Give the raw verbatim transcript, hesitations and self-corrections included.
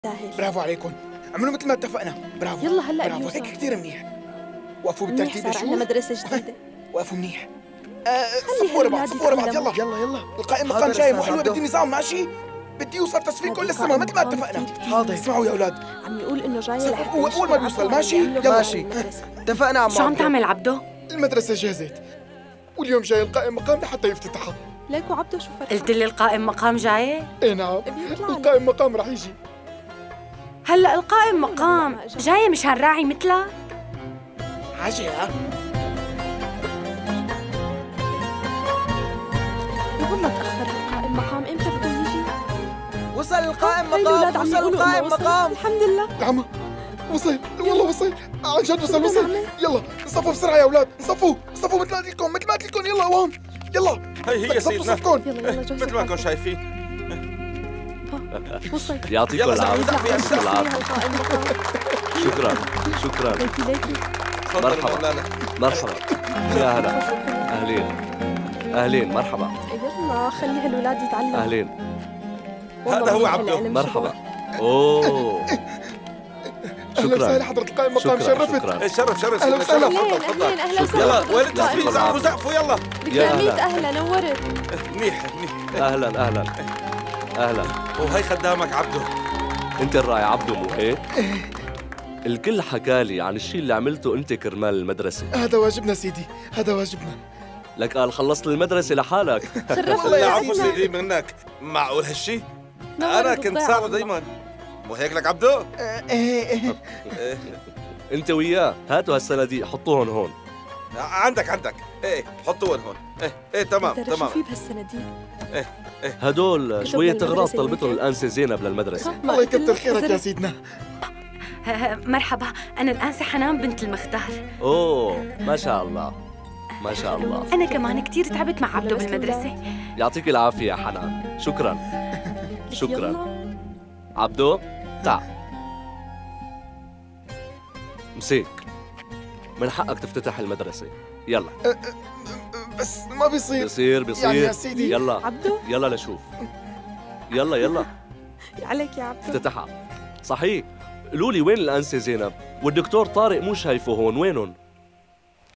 تستاهل. برافو عليكم، اعملوا مثل ما اتفقنا. برافو يلا هلا برافو، بيوصل. هيك كثير منيح. وقفوا بالترتيب صار عندنا شوف. مدرسة جديدة. وقفوا منيح. آه صفوا ورا بعض، صفوا ورا بعض. يلا يلا يلا. القائم مقام جاي مو حلوة، بدي نظام ماشي. بدي يوصل تصفيق كل السما مثل ما اتفقنا. حاضر. اسمعوا يا اولاد، عم يقول انه جاي صفوا لحتى أول ما بيوصل، ماشي؟ يلا. ماشي. اتفقنا عم شو عم تعمل عبدو؟ المدرسة جهزت واليوم جاي القائم مقام لحتى يفتتحها. ليكو عبدو شو فرق؟ قلت لي القائم مقام جاي؟ ايه نعم، بيطلع القائم مقام رح يجي. هلا القائم مقام جاي مشان راعي مثلك؟ عجي ها؟ والله تأخر القائم مقام، امتى بده يجي؟ وصل القائم هاي الأولاد مقام، عم وصل يقولوا إنه القائم وصل. مقام. الحمد لله. نعم وصل، والله وصل، عن جد وصل بدنا وصل. نعمل؟ يلا نصفوا بسرعة يا اولاد، نصفوا نصفوا مثل ما قلت لكم، مثل ما قلت لكم. يلا اوام يلا. هي هي ضبطوا سيدنا، صفكم. يلا يلا جهزوا مثل ما كنتم شايفين. ها، وصل. يعطيكم يلا العافية. زحمة، يعطيكم زحمة. العافية. القائم مقام. شكرا شكرا. ليكي ليكي. تفضلوا مرحبا. مولانا. مرحبا يا هلا. أهلين أهلين. مرحبا. يلا خلي هالولاد يتعلموا. أهلين. والله هذا هو والله عبدو. العلم مرحبا. شباب. أوه اهلا وسهلا شكرا حضرة القائم مقام، شكرا شرفت. شكرا. إيه، شرف شرف أهلا سيدنا، وسهلا. شرف. اهلين تفضل اهلين تفضل. اهلا وسهلا. يلا حضرة وين القائم التصفيق؟ مقام. زقفوا زقفوا يلا. بك يا يا ميت هلا. اهلا نورت. منيح منيح. أهلا أهلا أهلا. وهي خدامك عبدو. أنت الراعي عبدو مو هيك؟ الكل حكالي عن الشيء اللي عملته أنت كرمال المدرسة. هذا واجبنا سيدي، هذا واجبنا. لك قال خلصت المدرسة لحالك. شرفنا لا يا عفو سيدنا. سيدي منك. معقول هالشي؟ نورت أنا كنت بالضيعة صار والله. دايما. مو هيك لك عبدو؟ آه، ايه ايه. إيه. أنت وياه هاتوا هالصناديق حطوهم هون. عندك عندك. إيه حطوهم هون. إيه إيه تمام ترى شو تمام. في بهالصناديق؟ هدول شوية للمدرسة أغراض طلبتهم يمكن؟ الأنسة زينب للمدرسة. ما الله قلت يكتر لك خيرك يا زرت. سيدنا. مرحبا، أنا الآنسة حنان بنت المختار. أوه ما شاء الله ما شاء الله. أنا كمان كتير تعبت مع عبدو بالمدرسة. يعطيك العافية يا حنان. شكرا شكرا. يلا. عبدو تعال مسيك، من حقك تفتتح المدرسة. يلا بس ما بيصير. بصير يعني يا بصير. سيدي. يلا عبدو يلا لشوف. يلا يلا عليك يا عبدو. افتتحها. صحيح قولوا لي وين الأنسة زينب والدكتور طارق مو شايفه هون، وينهم؟